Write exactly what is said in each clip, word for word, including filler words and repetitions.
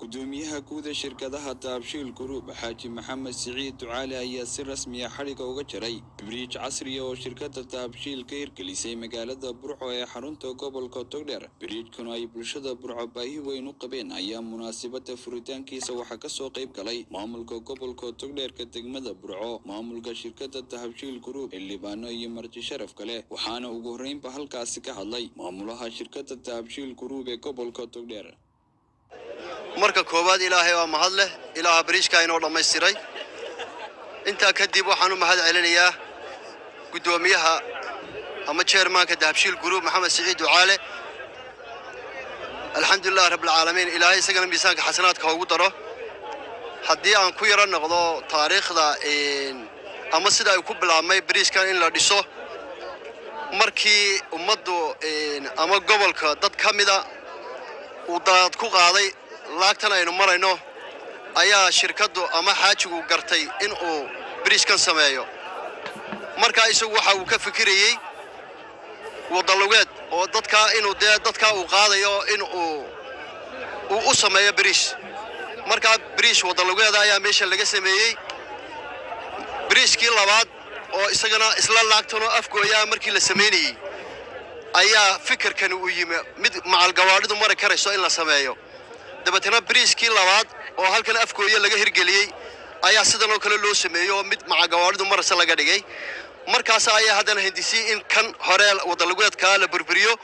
gudoomiyaha guud ee shirkadaha Dahabshiil Group Xaaji Maxamed Siciid Ducaale ayaa si rasmi ah xariga uga jaray bridge casri ah oo shirkadda Dahabshiil ka hirgelisay magaalada Burco ee xarunta gobolka Togdheer. Bridge-kan ay bulshada Burco baahi weyn u qabeen ayaa munaasabada furitaankiisa waxa ka soo qayb galay maamulka gobolka Togdheer ka degmada Burco, maamulka shirkadda Dahabshiil Group ee Libaano iyo marti sharaf kale. Waxaana ugu horeynba halkaasi ka hadlay maamulaha shirkadda Dahabshiil Group ee gobolka Togdheer. marka koobaad ilaahay waa mahad leh ilaaha bariishka inoo dhameystiray inta kadib waxaan u mahad celinayaa gudoomiyaha ama chairmanka Dahabshiil Group Maxamed Siciid Ducaale alxamdulillah rabbil caalamiin ilaahay isagana miisaanka xasanaadka ugu daro haddii aan ku yara noqdo taariikhda ama sida ay ku bilaabmay bariishkan in la dhiso markii ummaddu ama gobolka dad kamida uu daad ku qaaday laagtan aynu marayno ayaa shirkadu ama xaajigu gartay in uu bridge-kan sameeyo marka isagu waxa uu ka fikirayay wadalugeed oo dadka inuu dee dadka uu qaadayo in uu uu u sameeyo bridge marka bridge wadalugeed ayaa meesha laga sameeyay bridge-kii labaad oo isagana isla laagtan oo afgooya markii la sameeyay ayaa fikirkan uu yimi mid macal gawaadhidu mari karayso in la sameeyo dabatana bridge-kii labaad oo halkan afkooya laga hirgeliyay ayaa sidan oo kale loo sameeyo mid macal gawaadhidu maraysa laga dhigay markaas ayaa hadana hindisi in kan hore wadalugeedka la burburiyo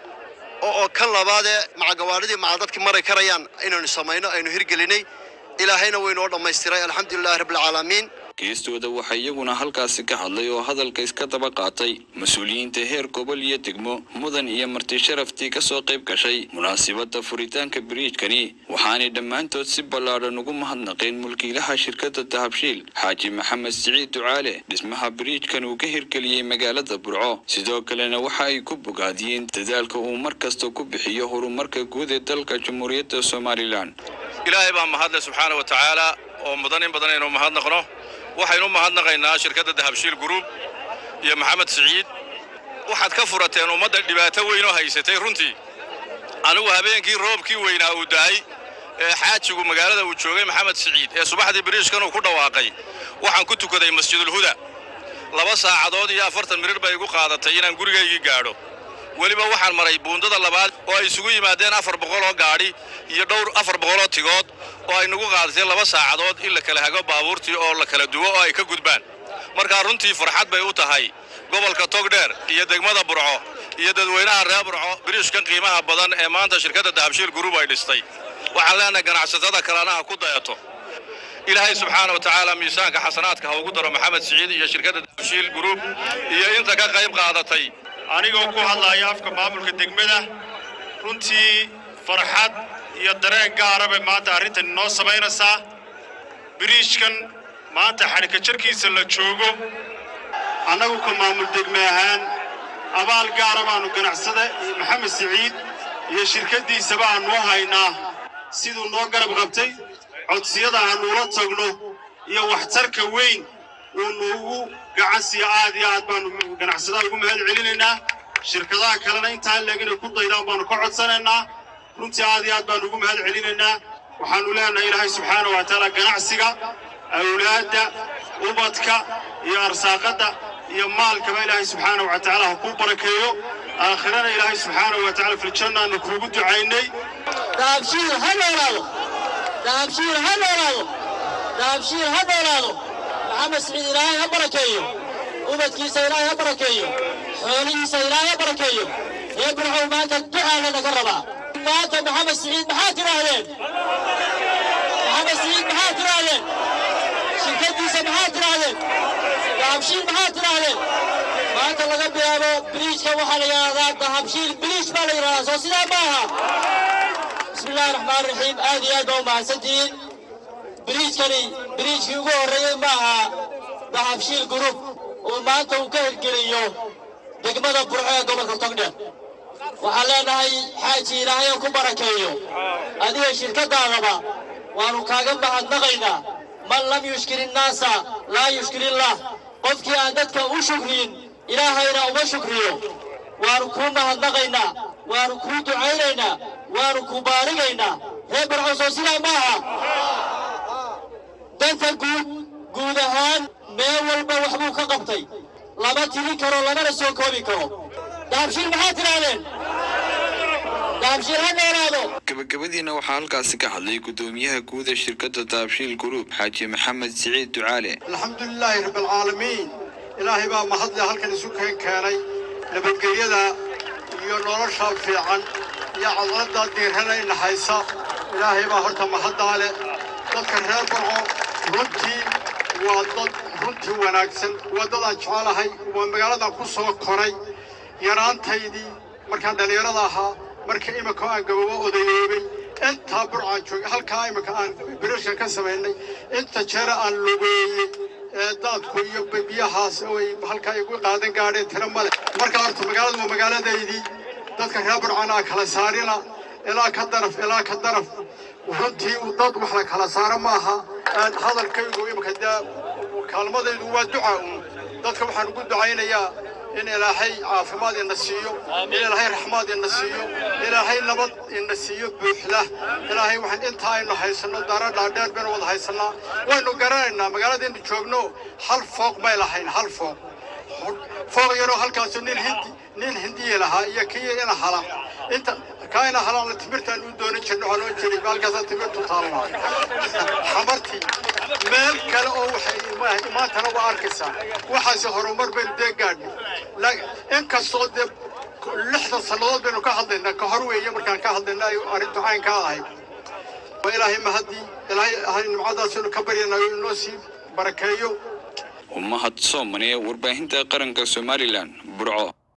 oo kan labaad ee macal gawaadhidii macal dadkii mari karayaan inaynu sameeyno aynu hirgelinay ilaahayna way noo dhameystiray alxamdulillah rabbil caalamiin. geestooda waxa iyaguna halkaasi ka hadlay oo hadalka iska daba qaatay mas'uuliyiinta heer gobol iyo degmo mudan iyo marti sharaftii ka soo qayb gashay munaasabada furitaanka bridge-kani waxaanay dhammaantood si ballaaran ugu mahadnaqeen mulkiilaha shirkadda Dahabshiil Xaaji Maxamed Siciid Ducaale dhismaha bridge-kan uu ka hirgeliyay magaalada Burco. sidoo kalena waxa ay ku bogaadiyeen dadaalka uu markasta ku bixiyo horumarka guud ee dalka Jamhuuriyadda Soomaaliland. ilaahay baa mahad subhanahu wa ta'ala oo mudan in badan inuu mahadnaqno waxaynu mahadnaqaynaa shirkadda Dahabshiil Group iyo Maxamed Siciid waxaad ka furateen ummadda dhibaato weyn oo haysatay runtii anigu habeenkii roobkii weynaa uu daay ee xaajigu magaalada uu joogay Maxamed Siciid ee subaxdii bariishkan uu ku dhawaaqay waxaan ku tukaday Masjidul Huda laba saacadood iyo afartan mirir bay igu qaadatay inaan gurigayga gaadho waliba waxaan maray buundada labaad oo ay isugu yimaadeen afar boqol oo gaari iyo dhowr afar boqol oo tigood oo ay nagu qaadatay laba saacadood in la kala hago baabuurtii oo la kala duwo oo ay ka gudbaan marka runtii farxad bay u tahay gobolka Togdheer iyo degmada Burco iyo dadweynaha reer Burco bariishkan qiimaha badan ee maanta shirkadda Dahabshiil Group ay dhistay waxaan leenahay ganacsatada kalena ku dayato ilaahay subhanahu wa ta'ala miisaanka xasanaadka ha ugu daro Maxamed Siciid iyo shirkadda Dahabshiil Group iyo inta ka qayb qaadatay anigoo ku hadlaya afka maamulka degmada runtii farxad iyo dareen gaar ah maanta arrintan noo sameynaysaa bridge-kan maanta xarika jarkiisa la joogo anagu ka maamul degme ahaan abaal gaar ah baanu ganacsada Maxamed Siciid iyo shirkadiisa baanu haynaa sidoo noo garab qabtay codsiyada aanu la tagno iyo waxtarka weyn oo noogu gacansi aad iyo aad baanu ganacsada ugu mahad celinaynaa shirkadaha kalena inta leegina ku daydaan baanu ka codsanaynaa runtii aad iyo aad baanu ugu mahad celinaynaa waxaanu leenahay ilaahay subhanahu wa ta'ala ganacsiga awlaada ubadka iyo arsaaqada iyo maalka ilaahay subhanahu wa ta'ala ku barakeeyo aakhirana ilaahay subhanahu wa ta'ala fil janna kuugu ducaynay. Dahabshiil hadalaado Dahabshiil hadalaado Dahabshiil hadalaado Maxamed Siciid ilaahay ha barakeeyo ubadkiisa ilaahay ha barakeeyo xoolihiisa ilaahay ha barakeeyo ee Burco maanta ducaa laga rabaa maanta Maxamed Siciid maxaa tirahdeen Maxamed Siciid maxaa tirahdeen shirkadiisa maxaa tirahdeen Dahabshiil maxaa tirahdeen maanta laga bilaabo bridge-ka waxaa la yiraahdaa Dahabshiil bridge baa la yiraahdaa soo sidaa maaha. bismillahir rahmaanir rahiim aad iyo aad u mahadsantihiin bridge-kani bridge-kii ugu horeeyay maaha Dahabshiil Group oo maanta uu ka hirgeliyo degmada Burco ee gobolka Togdheer waxaan leenahay xaaji ilaahay ku barakeeyo adiga shirkadaadaba waanu kaaga mahadnaqaynaa man lam yushkirin naasa laa yushkirillah qofkii aan dadka u shukriyin ilaahayna uma shukriyo waanu ku mahadnaqaynaa واركو دعينا واركو بارقنا هي برعوصو سلا معها دانتا قود قودهان ميوال بوحبو كقبطي لما تلي كرو لما نسو كوبي كرو دابشير محاتر علين دابشير هنورادو gabagabadiina waxaa halkaasi ka hadlay gudoomiyaha guud ee shirkadda Dahabshiil Group Xaaji Maxamed Siciid Ducaale. Alxamdulilaahi rabbil caalamiin ilaahay baa mahad leh halkan isu keenay nabadgelyada iyo nolosha fiican iyo cadaalada diirana in haysa ilaahay baa horta mahad leh dadka reer Burco runtii waa dad runtii wanaagsan wadada jecelahay waa magaalada ku soo koray yaraantaydii markaan dhalinyarada ahaa markii imika aan gababo odayeebay inta Burco joog halka imika aan birashan ka sameynay inta jeera aan lugeeyay ee dadku iyo biyahaas oo halka ay ku qaadan gaadheen tira male marka horta magaaladu waa magaaladeedii dadka reer Burco kala saarina ilaa ka daraf ilaa ka daraf runtii uu dad wax la kala saaro maaha aan hadalkaygu imika daa kaalmadaydu waa ducaa dadka waxaan ugu ducaynayaa إن إلهي عافماد النسيو إن إلهي رحماد النسيو إلهي نبض النسيو بوحله إلهي وحن إنتهى إنه هيسنا دارا دار بين وضع هيسنا وإنه قررنا مقالة إنه شوفنو حل فوق ما إلهين حل فوق فوق ينو حل كاسو نين هندي نين هندي لها يكيه إنا حلا أنت كائن حلا لتمرت أن ودوني شنو حلو شري بالكذا تمرت طالما حمرتي مال كلا أو حي ما ما تنو أركسا وحاسه هرمر بين دقاني لا إنك الصوت لحظة صلوات بينو كهضنا كهروي يوم كان كهضنا أريد عين كاهي وإلهي مهدي إلهي هاي المعادة سنو كبرينا نوسي بركايو ومهد صومني ورباهنتا قرنك سوماليلان برعو